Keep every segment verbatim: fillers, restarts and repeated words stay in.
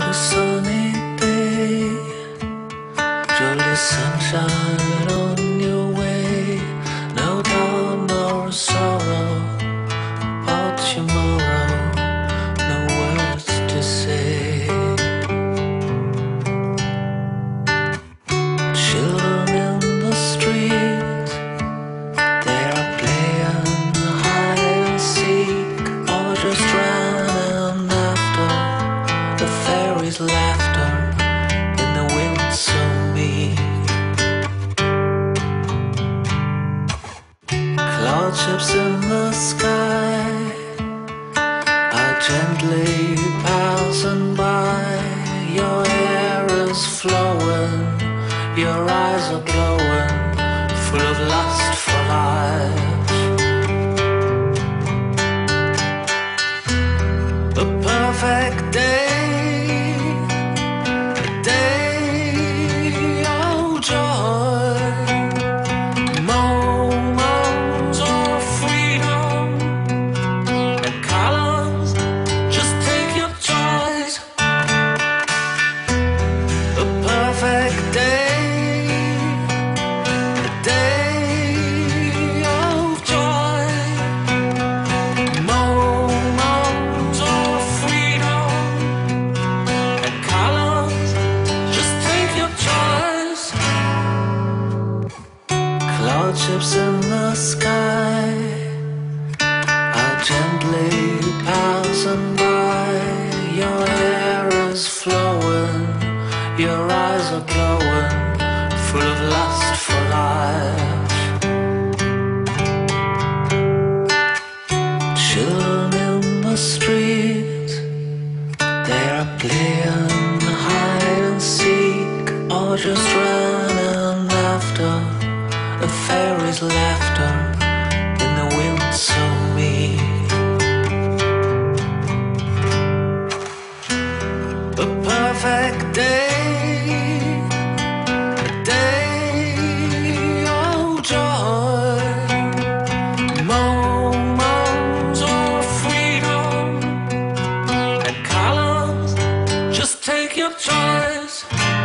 a sunny day, surely sunshine on your way. No doubt nor sorrow about tomorrow, no words to say. Children in the street, they are playing hide and seek, or just running after the fairies' laughter in the wind so meek. Cloud ships in the sky are gently passing by. Your hair is flowing, your eyes are glowing, full of lust for life. The perfect day, a day of joy, moments of freedom and colors, just take your choice. The perfect day, a day of joy, moments of freedom and colors, just take your choice. Cloud ships in the sky are gently passing by. Your hair is flowing, your eyes are glowing, full of lust for life. Children in the street, they are playing hide and seek, or just running after the fairies' laughter in the wind so meek. The perfect day, a day of joy, moments of freedom and colors, just take your choice.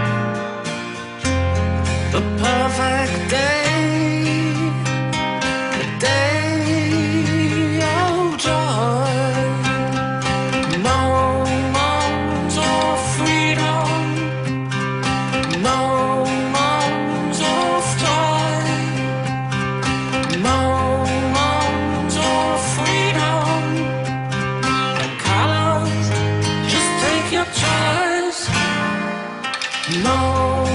The perfect day, a day of joy, moments of freedom, moments of joy, moments of freedom and colors, just take your choice. No